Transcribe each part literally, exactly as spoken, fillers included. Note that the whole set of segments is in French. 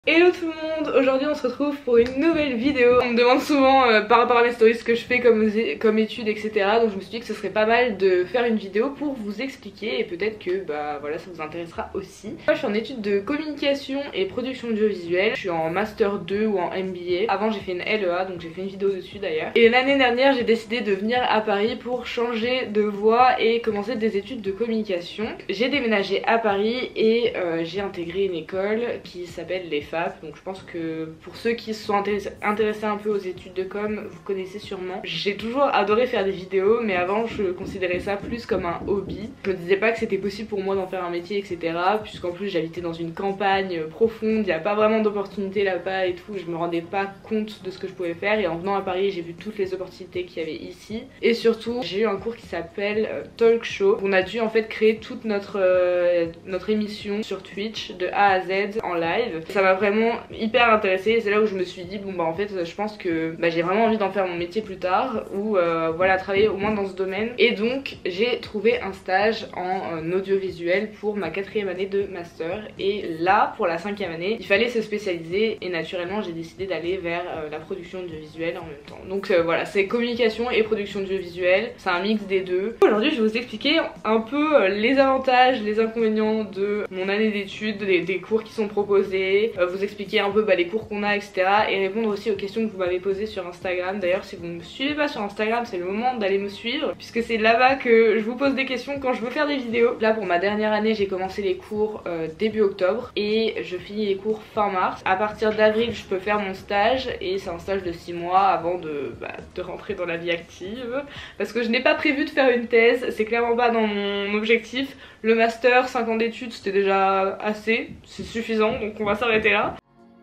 Hello tout le monde, aujourd'hui on se retrouve pour une nouvelle vidéo. On me demande souvent euh, par rapport à mes stories ce que je fais comme, comme études, et cetera. Donc je me suis dit que ce serait pas mal de faire une vidéo pour vous expliquer et peut-être que bah voilà ça vous intéressera aussi. Moi je suis en études de communication et production audiovisuelle. Je suis en master deux ou en M B A. Avant j'ai fait une L E A, donc j'ai fait une vidéo dessus d'ailleurs. Et l'année dernière j'ai décidé de venir à Paris pour changer de voie et commencer des études de communication. J'ai déménagé à Paris et euh, j'ai intégré une école qui s'appelle les Donc je pense que pour ceux qui se sont intéressés, intéressés un peu aux études de com, vous connaissez sûrement. J'ai toujours adoré faire des vidéos, mais avant je considérais ça plus comme un hobby. Je me disais pas que c'était possible pour moi d'en faire un métier, et cetera. Puisqu'en plus j'habitais dans une campagne profonde, il n'y a pas vraiment d'opportunités là-bas et tout. Je me rendais pas compte de ce que je pouvais faire, et en venant à Paris j'ai vu toutes les opportunités qu'il y avait ici. Et surtout j'ai eu un cours qui s'appelle euh, Talk Show. On a dû en fait créer toute notre, euh, notre émission sur Twitch de A à Z en live. Ça m'a vraiment hyper intéressée, et c'est là où je me suis dit bon bah en fait je pense que bah, j'ai vraiment envie d'en faire mon métier plus tard, ou euh, voilà travailler au moins dans ce domaine. Et donc j'ai trouvé un stage en euh, audiovisuel pour ma quatrième année de master, et là pour la cinquième année il fallait se spécialiser, et naturellement j'ai décidé d'aller vers euh, la production audiovisuelle en même temps. Donc euh, voilà, c'est communication et production audiovisuelle, c'est un mix des deux. Aujourd'hui je vais vous expliquer un peu les avantages, les inconvénients de mon année d'études, des, des cours qui sont proposés, euh, vous expliquer un peu bah, les cours qu'on a, et cetera. Et répondre aussi aux questions que vous m'avez posées sur Instagram. D'ailleurs si vous ne me suivez pas sur Instagram, c'est le moment d'aller me suivre, puisque c'est là-bas que je vous pose des questions quand je veux faire des vidéos. Là pour ma dernière année j'ai commencé les cours euh, début octobre et je finis les cours fin mars. À partir d'avril je peux faire mon stage, et c'est un stage de six mois avant de, bah, de rentrer dans la vie active, parce que je n'ai pas prévu de faire une thèse, c'est clairement pas dans mon objectif. Le master, cinq ans d'études, c'était déjà assez, c'est suffisant, donc on va s'arrêter là.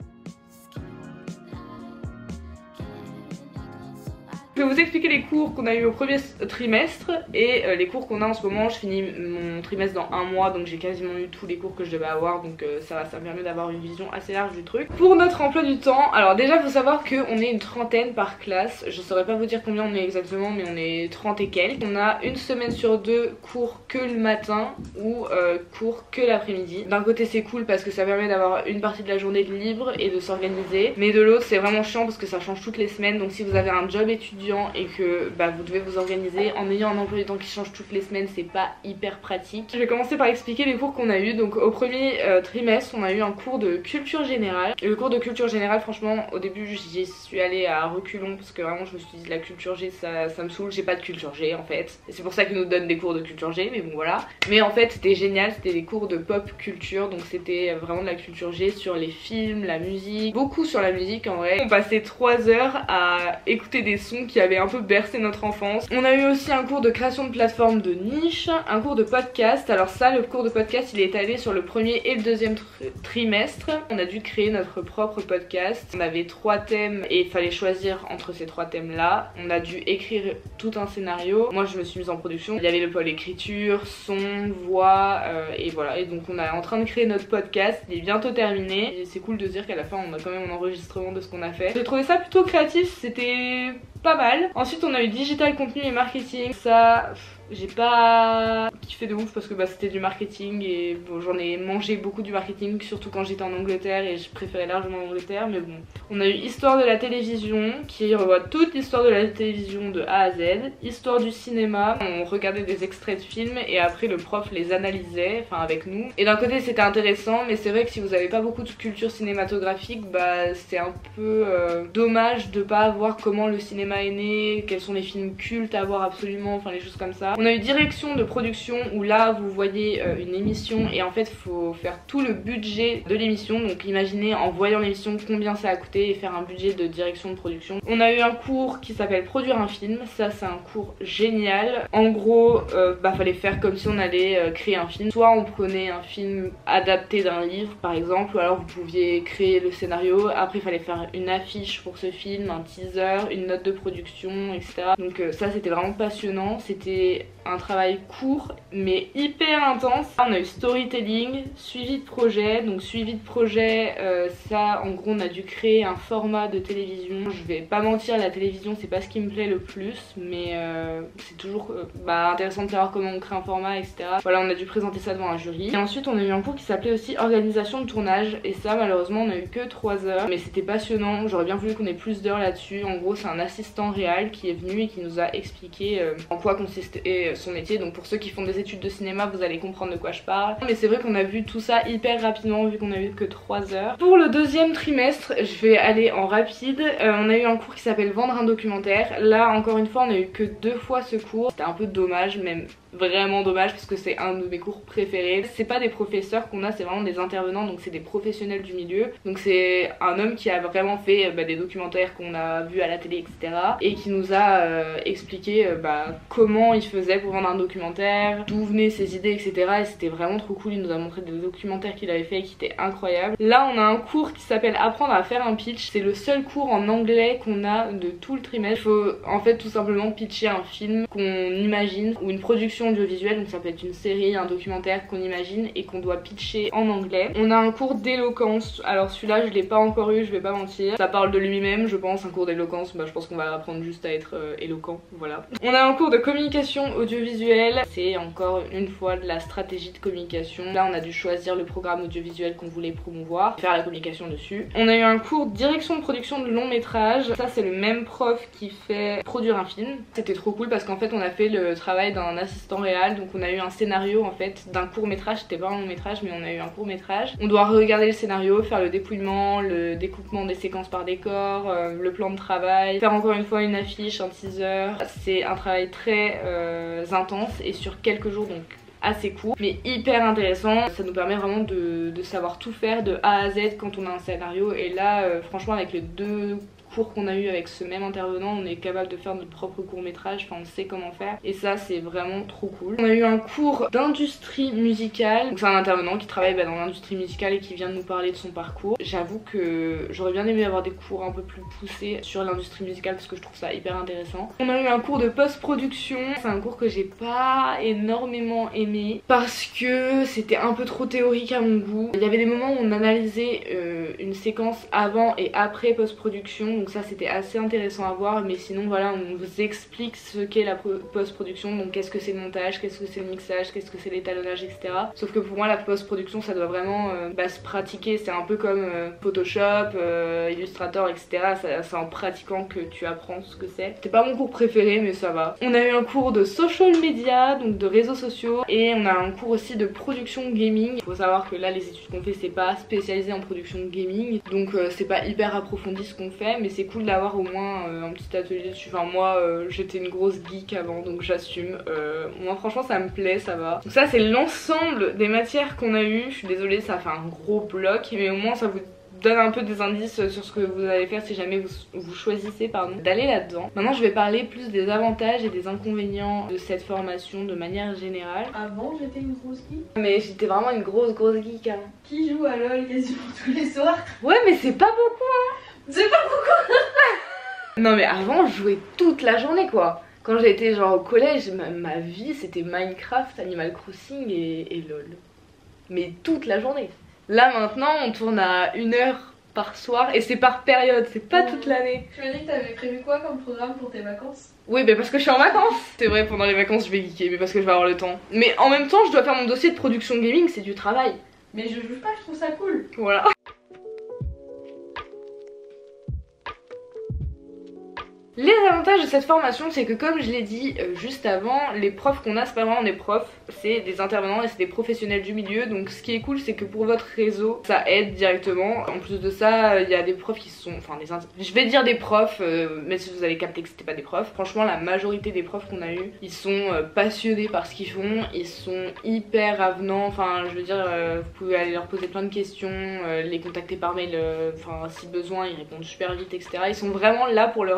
Je vais vous expliquer les cours qu'on a eu au premier trimestre et euh, les cours qu'on a en ce moment. Je finis mon trimestre dans un mois, donc j'ai quasiment eu tous les cours que je devais avoir, donc euh, ça, ça me permet d'avoir une vision assez large du truc. Pour notre emploi du temps, alors déjà il faut savoir qu'on est une trentaine par classe. Je saurais pas vous dire combien on est exactement, mais on est trente et quelques. On a une semaine sur deux cours que le matin ou euh, cours que l'après-midi. D'un côté c'est cool parce que ça permet d'avoir une partie de la journée de libre et de s'organiser, mais de l'autre c'est vraiment chiant parce que ça change toutes les semaines. Donc si vous avez un job étudiant et que bah, vous devez vous organiser en ayant un emploi du temps qui change toutes les semaines, c'est pas hyper pratique. Je vais commencer par expliquer les cours qu'on a eu. Donc au premier euh, trimestre on a eu un cours de culture générale, et le cours de culture générale franchement au début j'y suis allée à reculons parce que vraiment je me suis dit la culture G ça, ça me saoule, j'ai pas de culture G en fait, et c'est pour ça qu'ils nous donnent des cours de culture G, mais bon voilà. Mais en fait c'était génial, c'était des cours de pop culture, donc c'était vraiment de la culture G sur les films, la musique, beaucoup sur la musique en vrai. On passait trois heures à écouter des sons qui avait un peu bercé notre enfance. On a eu aussi un cours de création de plateforme de niche, un cours de podcast. Alors ça, le cours de podcast il est étalé sur le premier et le deuxième tr trimestre. On a dû créer notre propre podcast. On avait trois thèmes et il fallait choisir entre ces trois thèmes là. On a dû écrire tout un scénario. Moi je me suis mise en production. Il y avait le pôle écriture, son, voix euh, et voilà. Et donc on est en train de créer notre podcast. Il est bientôt terminé et c'est cool de se dire qu'à la fin on a quand même un enregistrement de ce qu'on a fait. J'ai trouvé ça plutôt créatif, c'était pas mal. Ensuite on a eu digital, contenu et marketing. Ça j'ai pas kiffé de ouf parce que bah, c'était du marketing, et bon, j'en ai mangé beaucoup du marketing, surtout quand j'étais en Angleterre, et je préférais largement l'Angleterre, mais bon. On a eu histoire de la télévision qui revoit toute l'histoire de la télévision de A à Z, histoire du cinéma, on regardait des extraits de films et après le prof les analysait, enfin avec nous. Et d'un côté c'était intéressant, mais c'est vrai que si vous avez pas beaucoup de culture cinématographique, bah c'est un peu euh, dommage de pas voir comment le cinéma est né, quels sont les films cultes à voir absolument, enfin les choses comme ça. On a eu direction de production où là vous voyez euh, une émission et en fait faut faire tout le budget de l'émission, donc imaginez en voyant l'émission combien ça a coûté et faire un budget de direction de production. On a eu un cours qui s'appelle produire un film, ça c'est un cours génial. En gros euh, bah fallait faire comme si on allait euh, créer un film, soit on prenait un film adapté d'un livre par exemple, ou alors vous pouviez créer le scénario, après il fallait faire une affiche pour ce film, un teaser, une note de production, etc. Donc euh, ça c'était vraiment passionnant, c'était un travail court mais hyper intense. On a eu storytelling, suivi de projet. Donc suivi de projet, euh, ça en gros on a dû créer un format de télévision. Je vais pas mentir, la télévision c'est pas ce qui me plaît le plus, mais euh, c'est toujours euh, bah, intéressant de savoir comment on crée un format, et cetera. Voilà, on a dû présenter ça devant un jury. Et ensuite on a eu un cours qui s'appelait aussi organisation de tournage, et ça malheureusement on a eu que trois heures, mais c'était passionnant. J'aurais bien voulu qu'on ait plus d'heures là-dessus. En gros c'est un assistant réal qui est venu et qui nous a expliqué euh, en quoi consistait son métier. Donc pour ceux qui font des études de cinéma, vous allez comprendre de quoi je parle. Mais c'est vrai qu'on a vu tout ça hyper rapidement vu qu'on a eu que trois heures. Pour le deuxième trimestre, je vais aller en rapide. Euh, on a eu un cours qui s'appelle vendre un documentaire. Là encore une fois on a eu que deux fois ce cours. C'était un peu dommage, même vraiment dommage, parce que c'est un de mes cours préférés. C'est pas des professeurs qu'on a, c'est vraiment des intervenants, donc c'est des professionnels du milieu. Donc c'est un homme qui a vraiment fait bah, des documentaires qu'on a vus à la télé, et cetera. Et qui nous a euh, expliqué euh, bah, comment il faisait pour vendre un documentaire, d'où venaient ses idées, et cetera. Et c'était vraiment trop cool. Il nous a montré des documentaires qu'il avait fait qui étaient incroyables. Là on a un cours qui s'appelle apprendre à faire un pitch. C'est le seul cours en anglais qu'on a de tout le trimestre. Il faut en fait tout simplement pitcher un film qu'on imagine ou une production audiovisuelle, donc ça peut être une série, un documentaire qu'on imagine et qu'on doit pitcher en anglais. On a un cours d'éloquence. Alors celui-là je l'ai pas encore eu, je vais pas mentir. Ça parle de lui-même, je pense. Un cours d'éloquence, bah, je pense qu'on va apprendre juste à être euh, éloquent, voilà. On a un cours de communication audiovisuelle. C'est encore une fois de la stratégie de communication. Là on a dû choisir le programme audiovisuel qu'on voulait promouvoir, faire la communication dessus. On a eu un cours de direction de production de long métrage. Ça c'est le même prof qui fait produire un film. C'était trop cool parce qu'en fait on a fait le travail d'un assistant réel, donc on a eu un scénario en fait d'un court métrage. C'était pas un long métrage mais on a eu un court métrage. On doit regarder le scénario, faire le dépouillement, le découpement des séquences par décor, euh, le plan de travail, faire encore une fois une affiche, un teaser. C'est un travail très euh, intense et sur quelques jours, donc assez court mais hyper intéressant. Ça nous permet vraiment de, de savoir tout faire de A à Z quand on a un scénario. Et là euh, franchement avec les deux cours qu'on a eu avec ce même intervenant, on est capable de faire notre propre court métrage, enfin on sait comment faire et ça c'est vraiment trop cool. On a eu un cours d'industrie musicale, donc c'est un intervenant qui travaille bah, dans l'industrie musicale et qui vient de nous parler de son parcours. J'avoue que j'aurais bien aimé avoir des cours un peu plus poussés sur l'industrie musicale parce que je trouve ça hyper intéressant. On a eu un cours de post-production, c'est un cours que j'ai pas énormément aimé parce que c'était un peu trop théorique à mon goût. Il y avait des moments où on analysait euh, une séquence avant et après post-production, donc ça c'était assez intéressant à voir, mais sinon voilà on vous explique ce qu'est la post-production, donc qu'est-ce que c'est le montage, qu'est-ce que c'est le mixage, qu'est-ce que c'est l'étalonnage, et cetera. Sauf que pour moi la post-production ça doit vraiment euh, bah, se pratiquer, c'est un peu comme euh, Photoshop, euh, Illustrator, et cetera. C'est en pratiquant que tu apprends ce que c'est. C'était pas mon cours préféré mais ça va. On a eu un cours de social media, donc de réseaux sociaux, et on a un cours aussi de production gaming. Il faut savoir que là les études qu'on fait c'est pas spécialisé en production gaming, donc euh, c'est pas hyper approfondi ce qu'on fait, mais c'est cool d'avoir au moins euh, un petit atelier dessus. Enfin moi euh, j'étais une grosse geek avant donc j'assume. Euh, moi franchement ça me plaît, ça va. Donc ça c'est l'ensemble des matières qu'on a eu. Je suis désolée ça fait un gros bloc mais au moins ça vous donne un peu des indices sur ce que vous allez faire si jamais vous, vous choisissez pardon d'aller là-dedans. Maintenant je vais parler plus des avantages et des inconvénients de cette formation de manière générale. Avant j'étais une grosse geek. Mais j'étais vraiment une grosse grosse geek avant. Qui joue à LOL quasiment tous les soirs. Ouais mais c'est pas beaucoup hein. C'est pas beaucoup. Non mais avant je jouais toute la journée quoi. Quand j'étais genre au collège, ma, ma vie c'était Minecraft, Animal Crossing et, et LOL. Mais toute la journée. Là maintenant on tourne à une heure par soir et c'est par période, c'est pas mmh. toute l'année. Tu m'as dit que t'avais prévu quoi comme programme pour tes vacances? Oui mais parce que je suis en vacances. C'est vrai pendant les vacances je vais geeker mais parce que je vais avoir le temps. Mais en même temps je dois faire mon dossier de production gaming, c'est du travail. Mais je juge pas, je trouve ça cool. Voilà. Les avantages de cette formation, c'est que comme je l'ai dit euh, juste avant, les profs qu'on a, c'est pas vraiment des profs, c'est des intervenants et c'est des professionnels du milieu. Donc ce qui est cool, c'est que pour votre réseau, ça aide directement. En plus de ça, il y a des profs qui sont, enfin des, je vais dire des profs, euh, même si vous avez capté que c'était pas des profs. Franchement, la majorité des profs qu'on a eu, ils sont euh, passionnés par ce qu'ils font, ils sont hyper avenants. Enfin, je veux dire, euh, vous pouvez aller leur poser plein de questions, euh, les contacter par mail, enfin euh, si besoin, ils répondent super vite, et cetera. Ils sont vraiment là pour leurs élèves, pour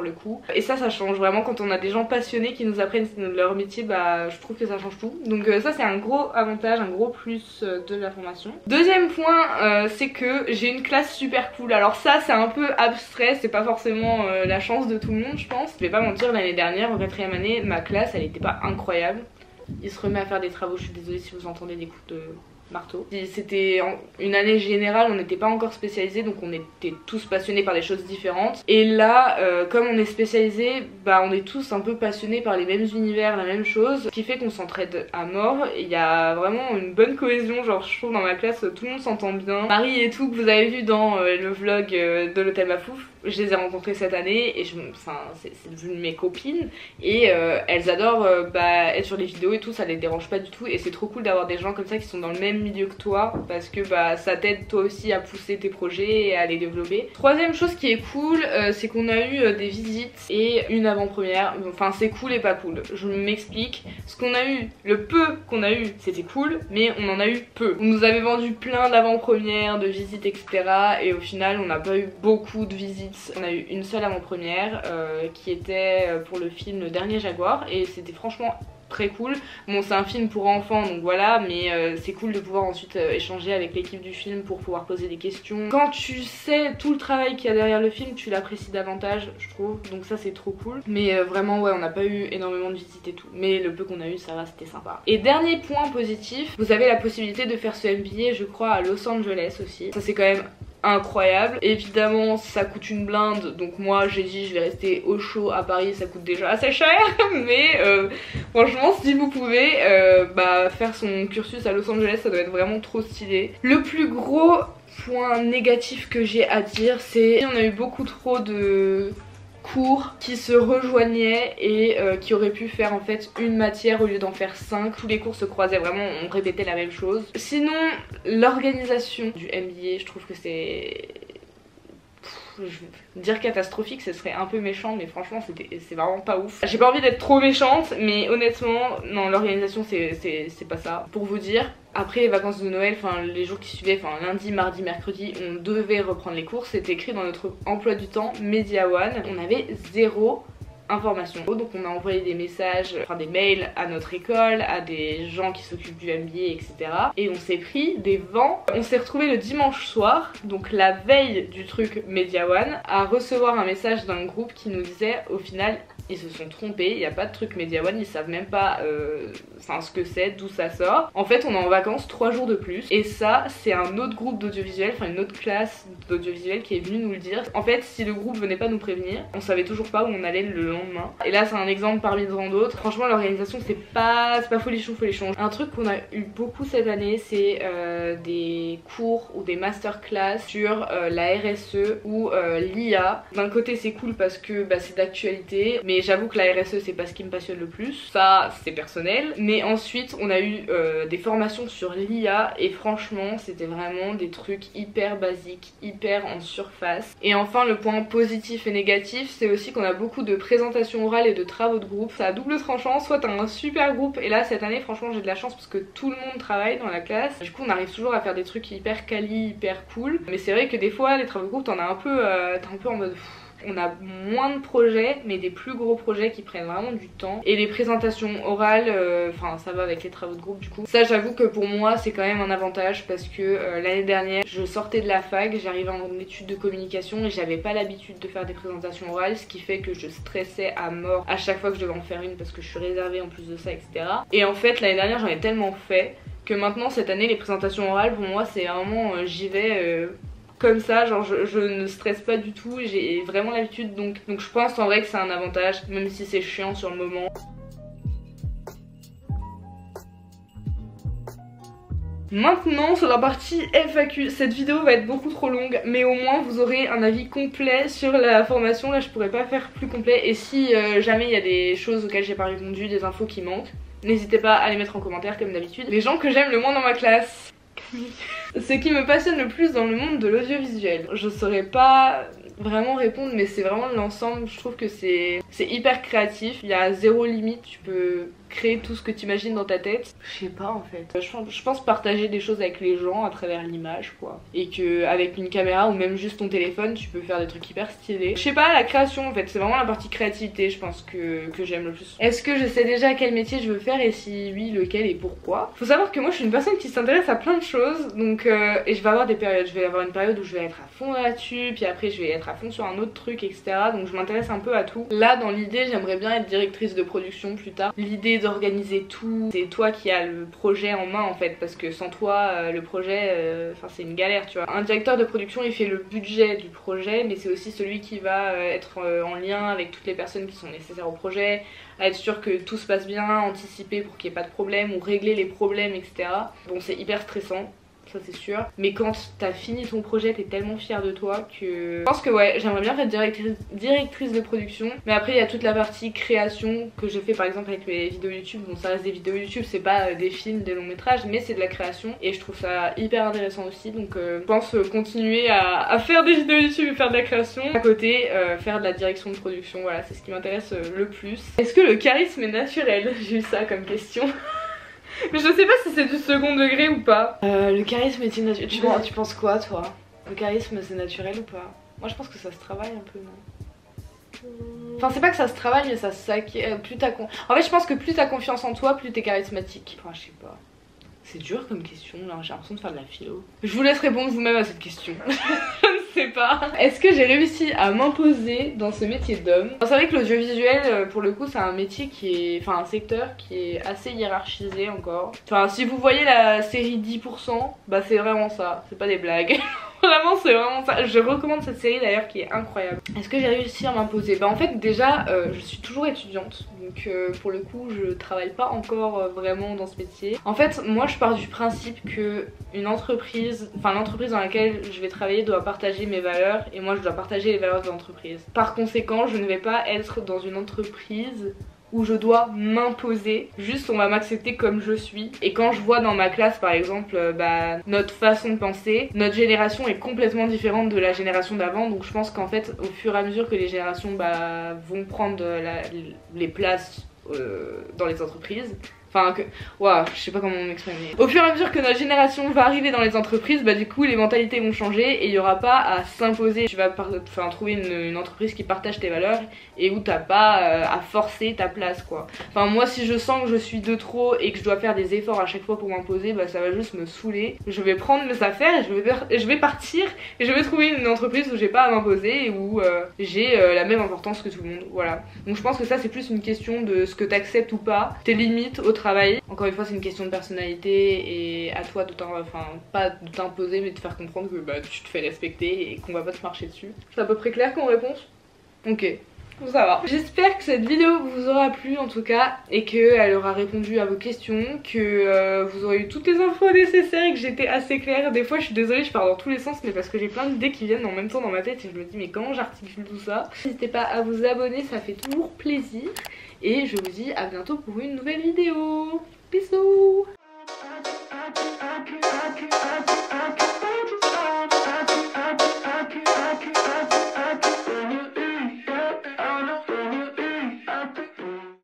le coup. Et ça, ça change vraiment quand on a des gens passionnés qui nous apprennent leur métier, bah je trouve que ça change tout. Donc euh, ça c'est un gros avantage, un gros plus euh, de la formation. Deuxième point, euh, c'est que j'ai une classe super cool. Alors ça c'est un peu abstrait, c'est pas forcément euh, la chance de tout le monde je pense. Je vais pas mentir, l'année dernière en quatrième année, ma classe elle était pas incroyable. Il se remet à faire des travaux, je suis désolée si vous entendez des coups de marteau. C'était une année générale, on n'était pas encore spécialisés, donc on était tous passionnés par des choses différentes. Et là, euh, comme on est spécialisés, bah on est tous un peu passionnés par les mêmes univers, la même chose, ce qui fait qu'on s'entraide à mort. Il y a vraiment une bonne cohésion, genre je trouve dans ma classe tout le monde s'entend bien. Marie et tout que vous avez vu dans euh, le vlog euh, de l'hôtel Mafouf, je les ai rencontrées cette année et je, enfin, c'est devenu mes copines et euh, elles adorent euh, bah, être sur les vidéos et tout, ça les dérange pas du tout et c'est trop cool d'avoir des gens comme ça qui sont dans le même milieu que toi parce que bah, ça t'aide toi aussi à pousser tes projets et à les développer. Troisième chose qui est cool, euh, c'est qu'on a eu euh, des visites et une avant-première, enfin c'est cool et pas cool, je m'explique. Ce qu'on a eu, le peu qu'on a eu c'était cool mais on en a eu peu. On nous avait vendu plein d'avant-premières, de visites et cetera et au final on n'a pas eu beaucoup de visites. On a eu une seule avant-première euh, qui était pour le film Le Dernier Jaguar et c'était franchement très cool. Bon c'est un film pour enfants donc voilà, mais euh, c'est cool de pouvoir ensuite euh, échanger avec l'équipe du film pour pouvoir poser des questions. Quand tu sais tout le travail qu'il y a derrière le film, tu l'apprécies davantage je trouve, donc ça c'est trop cool. Mais euh, vraiment ouais on n'a pas eu énormément de visites et tout, mais le peu qu'on a eu ça va, c'était sympa. Et dernier point positif, vous avez la possibilité de faire ce M B A je crois à Los Angeles aussi, ça c'est quand même incroyable. Évidemment ça coûte une blinde donc moi j'ai dit je vais rester au chaud à Paris, ça coûte déjà assez cher mais euh, franchement si vous pouvez euh, bah, faire son cursus à Los Angeles ça doit être vraiment trop stylé. Le plus gros point négatif que j'ai à dire c'est on a eu beaucoup trop de cours qui se rejoignaient et euh, qui auraient pu faire en fait une matière au lieu d'en faire cinq. Tous les cours se croisaient vraiment, on répétait la même chose. Sinon l'organisation du M B A je trouve que c'est... Je veux dire catastrophique, ce serait un peu méchant mais franchement c'est vraiment pas ouf. J'ai pas envie d'être trop méchante mais honnêtement non l'organisation c'est pas ça. Pour vous dire, après les vacances de Noël, enfin les jours qui suivaient, enfin lundi, mardi, mercredi, on devait reprendre les cours. C'était écrit dans notre emploi du temps Media One. On avait zéro information. Donc on a envoyé des messages, enfin des mails à notre école, à des gens qui s'occupent du M B A, et cetera. Et on s'est pris des vents. On s'est retrouvé le dimanche soir, donc la veille du truc Media One, à recevoir un message d'un groupe qui nous disait au final ils se sont trompés, il n'y a pas de truc Media One, ils savent même pas euh, ce que c'est, d'où ça sort. En fait on est en vacances trois jours de plus et ça c'est un autre groupe d'audiovisuel, enfin une autre classe d'audiovisuel qui est venue nous le dire. En fait si le groupe venait pas nous prévenir, on savait toujours pas où on allait le lendemain. Et là c'est un exemple parmi tant d'autres. Franchement l'organisation c'est pas, pas folichon folichon. Un truc qu'on a eu beaucoup cette année c'est euh, des cours ou des masterclass sur euh, la R S E ou euh, l'I A. D'un côté c'est cool parce que bah, c'est d'actualité mais j'avoue que la R S E c'est pas ce qui me passionne le plus, ça c'est personnel. Mais ensuite on a eu euh, des formations sur l'I A et franchement c'était vraiment des trucs hyper basiques, hyper en surface. Et enfin le point positif et négatif c'est aussi qu'on a beaucoup de présentations orales et de travaux de groupe. Ça a double tranchant, soit t'as un super groupe et là cette année franchement j'ai de la chance parce que tout le monde travaille dans la classe. Du coup on arrive toujours à faire des trucs hyper quali, hyper cool. Mais c'est vrai que des fois les travaux de groupe t'en as un peu, euh, t'es un peu en mode... Pff, on a moins de projets mais des plus gros projets qui prennent vraiment du temps. Et les présentations orales, enfin euh, ça va avec les travaux de groupe du coup. Ça j'avoue que pour moi c'est quand même un avantage parce que euh, l'année dernière je sortais de la fac, j'arrivais en études de communication et j'avais pas l'habitude de faire des présentations orales, ce qui fait que je stressais à mort à chaque fois que je devais en faire une parce que je suis réservée en plus de ça, et cetera. Et en fait l'année dernière j'en ai tellement fait que maintenant cette année les présentations orales pour moi c'est vraiment euh, j'y vais euh, comme ça, genre je, je ne stresse pas du tout, j'ai vraiment l'habitude donc, donc je pense en vrai que c'est un avantage même si c'est chiant sur le moment. Maintenant sur la partie F A Q, cette vidéo va être beaucoup trop longue mais au moins vous aurez un avis complet sur la formation. Là je pourrais pas faire plus complet et si euh, jamais il y a des choses auxquelles j'ai pas répondu, des infos qui manquent, n'hésitez pas à les mettre en commentaire comme d'habitude. Les gens que j'aime le moins dans ma classe. Ce qui me passionne le plus dans le monde de l'audiovisuel. Je saurais pas vraiment répondre, mais c'est vraiment l'ensemble. Je trouve que c'est hyper créatif, il y a zéro limite, tu peux créer tout ce que tu imagines dans ta tête. Je sais pas en fait. Je pense, je pense partager des choses avec les gens à travers l'image quoi. Et que avec une caméra ou même juste ton téléphone, tu peux faire des trucs hyper stylés. Je sais pas, la création en fait, c'est vraiment la partie créativité, je pense que, que j'aime le plus. Est-ce que je sais déjà quel métier je veux faire et si oui, lequel et pourquoi? Faut savoir que moi je suis une personne qui s'intéresse à plein de choses, donc euh, et je vais avoir des périodes. Je vais avoir une période où je vais être à fond là-dessus, puis après je vais être à fond sur un autre truc, et cetera. Donc je m'intéresse un peu à tout. Là dans l'idée, j'aimerais bien être directrice de production plus tard. L'idée d'organiser tout, c'est toi qui as le projet en main en fait, parce que sans toi euh, le projet euh, enfin c'est une galère tu vois. Un directeur de production il fait le budget du projet, mais c'est aussi celui qui va euh, être euh, en lien avec toutes les personnes qui sont nécessaires au projet, à être sûr que tout se passe bien, anticiper pour qu'il n'y ait pas de problème ou régler les problèmes, etc. Bon, c'est hyper stressant, ça c'est sûr, mais quand t'as fini ton projet, t'es tellement fière de toi que je pense que ouais, j'aimerais bien être directrice, directrice de production. Mais après il y a toute la partie création que je fais par exemple avec mes vidéos YouTube. Bon, ça reste des vidéos YouTube, c'est pas euh, des films, des longs métrages, mais c'est de la création et je trouve ça hyper intéressant aussi. Donc euh, je pense euh, continuer à, à faire des vidéos YouTube et faire de la création, à côté euh, faire de la direction de production. Voilà, c'est ce qui m'intéresse euh, le plus. Est-ce que le charisme est naturel? J'ai eu ça comme question. Mais je sais pas si c'est du second degré ou pas. Euh, le charisme est-il naturel? Tu, tu penses quoi toi? Le charisme c'est naturel ou pas? Moi je pense que ça se travaille un peu, non? Enfin c'est pas que ça se travaille mais ça s'acquiert. Plus t'as con... En fait je pense que plus t'as confiance en toi, plus t'es charismatique. Enfin je sais pas. C'est dur comme question là, j'ai l'impression de faire de la philo. Je vous laisse répondre vous-même à cette question. Je ne sais pas. Est-ce que j'ai réussi à m'imposer dans ce métier d'homme? C'est vrai que l'audiovisuel pour le coup c'est un métier qui est... Enfin un secteur qui est assez hiérarchisé encore. Enfin si vous voyez la série dix pour cent, bah c'est vraiment ça, c'est pas des blagues. Vraiment c'est vraiment ça. Je recommande cette série d'ailleurs qui est incroyable. Est-ce que j'ai réussi à m'imposer? Bah en fait déjà euh, je suis toujours étudiante. Donc euh, pour le coup je travaille pas encore euh, vraiment dans ce métier. En fait moi je pars du principe que une entreprise, enfin l'entreprise dans laquelle je vais travailler doit partager mes valeurs et moi je dois partager les valeurs de l'entreprise. Par conséquent je ne vais pas être dans une entreprise où je dois m'imposer, juste on va m'accepter comme je suis. Et quand je vois dans ma classe par exemple euh, bah, notre façon de penser, notre génération est complètement différente de la génération d'avant. Donc je pense qu'en fait au fur et à mesure que les générations bah, vont prendre la, les places euh, dans les entreprises, enfin que... Waouh, je sais pas comment m'exprimer. Au fur et à mesure que notre génération va arriver dans les entreprises, bah du coup les mentalités vont changer et il y aura pas à s'imposer. Tu vas par... enfin, trouver une, une entreprise qui partage tes valeurs et où t'as pas euh, à forcer ta place quoi. Enfin moi si je sens que je suis de trop et que je dois faire des efforts à chaque fois pour m'imposer, bah ça va juste me saouler. Je vais prendre mes affaires et je vais, et je vais partir et je vais trouver une entreprise où j'ai pas à m'imposer et où euh, j'ai euh, la même importance que tout le monde. Voilà. Donc je pense que ça c'est plus une question de ce que t'acceptes ou pas, tes limites au travail. Encore une fois c'est une question de personnalité et à toi de t'imposer, enfin pas de t'imposer mais de faire comprendre que bah, tu te fais respecter et qu'on va pas te marcher dessus. C'est à peu près clair comme réponse? Ok. Ça va. J'espère que cette vidéo vous aura plu en tout cas et qu'elle aura répondu à vos questions, que euh, vous aurez eu toutes les infos nécessaires et que j'étais assez claire. Des fois je suis désolée, je pars dans tous les sens mais parce que j'ai plein d'idées qui viennent en même temps dans ma tête et je me dis mais comment j'articule tout ça. N'hésitez pas à vous abonner, ça fait toujours plaisir et je vous dis à bientôt pour une nouvelle vidéo. Bisous.